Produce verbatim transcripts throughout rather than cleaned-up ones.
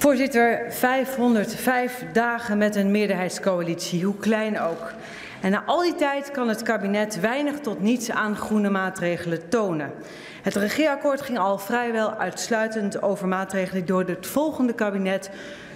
Voorzitter, vijfhonderdvijf dagen met een meerderheidscoalitie, hoe klein ook. En na al die tijd kan het kabinet weinig tot niets aan groene maatregelen tonen. Het regeerakkoord ging al vrijwel uitsluitend over maatregelen die door het volgende kabinet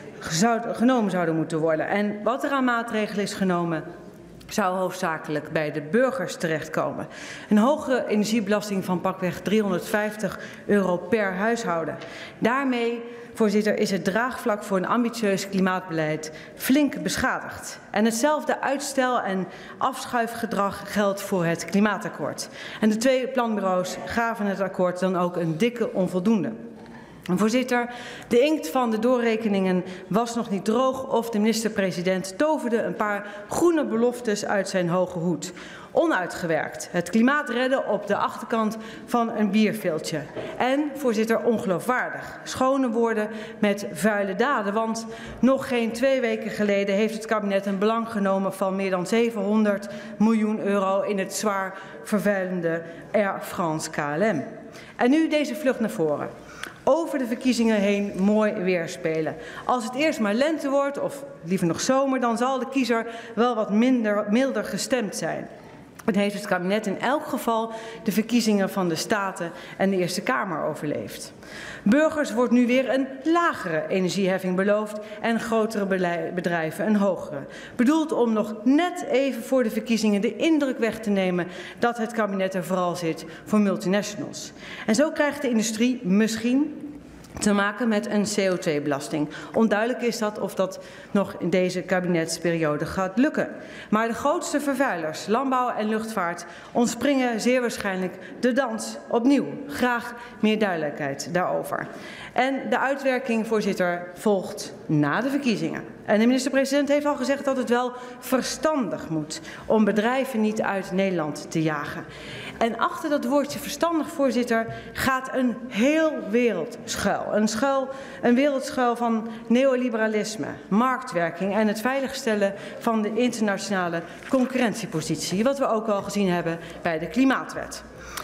genomen zouden moeten worden. En wat er aan maatregelen is genomen, zou hoofdzakelijk bij de burgers terechtkomen. Een hogere energiebelasting van pakweg driehonderdvijftig euro per huishouden. Daarmee, voorzitter, is het draagvlak voor een ambitieus klimaatbeleid flink beschadigd. En hetzelfde uitstel- en afschuifgedrag geldt voor het klimaatakkoord. En de twee planbureaus gaven het akkoord dan ook een dikke onvoldoende. Voorzitter, de inkt van de doorrekeningen was nog niet droog of de minister-president toverde een paar groene beloftes uit zijn hoge hoed. Onuitgewerkt. Het klimaat redden op de achterkant van een bierveeltje. En, voorzitter, ongeloofwaardig. Schone woorden met vuile daden. Want nog geen twee weken geleden heeft het kabinet een belang genomen van meer dan zevenhonderd miljoen euro in het zwaar vervuilende Air France K L M. En nu deze vlucht naar voren. Over de verkiezingen heen mooi weer spelen. Als het eerst maar lente wordt, of liever nog zomer, dan zal de kiezer wel wat minder, milder gestemd zijn. En heeft het kabinet in elk geval de verkiezingen van de Staten en de Eerste Kamer overleefd. Burgers wordt nu weer een lagere energieheffing beloofd en grotere bedrijven een hogere. Bedoeld om nog net even voor de verkiezingen de indruk weg te nemen dat het kabinet er vooral zit voor multinationals. En zo krijgt de industrie misschien te maken met een C O twee belasting. Onduidelijk is dat of dat nog in deze kabinetsperiode gaat lukken. Maar de grootste vervuilers, landbouw en luchtvaart, ontspringen zeer waarschijnlijk de dans opnieuw. Graag meer duidelijkheid daarover. En de uitwerking, voorzitter, volgt na de verkiezingen. En de minister-president heeft al gezegd dat het wel verstandig moet om bedrijven niet uit Nederland te jagen. En achter dat woordje verstandig, voorzitter, gaat een heel wereld schuil. Een, schuil, een wereldschuil van neoliberalisme, marktwerking en het veiligstellen van de internationale concurrentiepositie. Wat we ook al gezien hebben bij de Klimaatwet.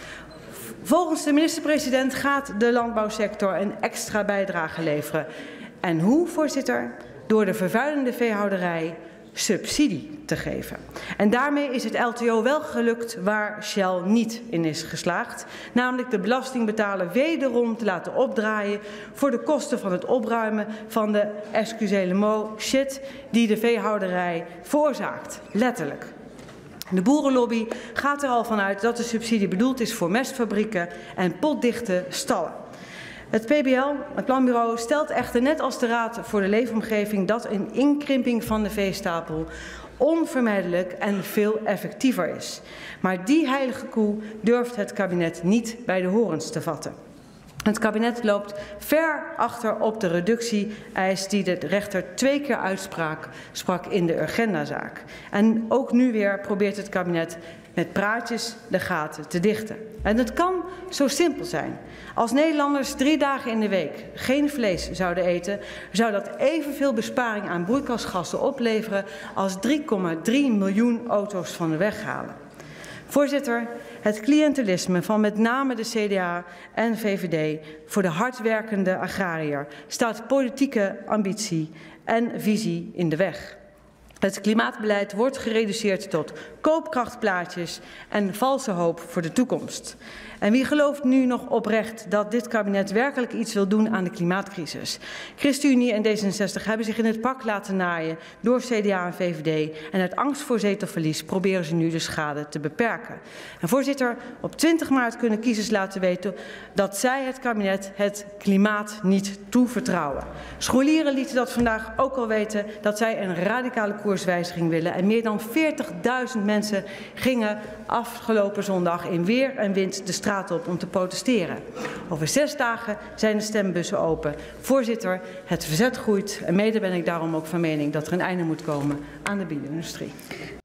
Volgens de minister-president gaat de landbouwsector een extra bijdrage leveren. En hoe, voorzitter? Door de vervuilende veehouderij subsidie te geven. En daarmee is het L T O wel gelukt waar Shell niet in is geslaagd, namelijk de belastingbetaler wederom te laten opdraaien voor de kosten van het opruimen van de excusez le mot shit die de veehouderij veroorzaakt, letterlijk. De boerenlobby gaat er al vanuit dat de subsidie bedoeld is voor mestfabrieken en potdichte stallen. Het P B L, het Planbureau, stelt echter net als de Raad voor de Leefomgeving dat een inkrimping van de veestapel onvermijdelijk en veel effectiever is. Maar die heilige koe durft het kabinet niet bij de horens te vatten. Het kabinet loopt ver achter op de reductie-eis die de rechter twee keer uitsprak sprak in de Urgenda-zaak. En ook nu weer probeert het kabinet met praatjes de gaten te dichten. En het kan zo simpel zijn. Als Nederlanders drie dagen in de week geen vlees zouden eten, zou dat evenveel besparing aan broeikasgassen opleveren als drie komma drie miljoen auto's van de weg halen. Voorzitter, het cliëntelisme van met name de C D A en V V D voor de hardwerkende agrariër staat politieke ambitie en visie in de weg. Het klimaatbeleid wordt gereduceerd tot koopkrachtplaatjes en valse hoop voor de toekomst. En wie gelooft nu nog oprecht dat dit kabinet werkelijk iets wil doen aan de klimaatcrisis? ChristenUnie en D zesenzestig hebben zich in het pak laten naaien door C D A en V V D. En uit angst voor zetelverlies proberen ze nu de schade te beperken. En voorzitter, op twintig maart kunnen kiezers laten weten dat zij het kabinet het klimaat niet toevertrouwen. Scholieren lieten dat vandaag ook al weten dat zij een radicale koerswijziging willen. En meer dan veertigduizend mensen gingen afgelopen zondag in weer en wind de straat op om te protesteren. Over zes dagen zijn de stembussen open. Voorzitter, het verzet groeit en mede ben ik daarom ook van mening dat er een einde moet komen aan de bio-industrie.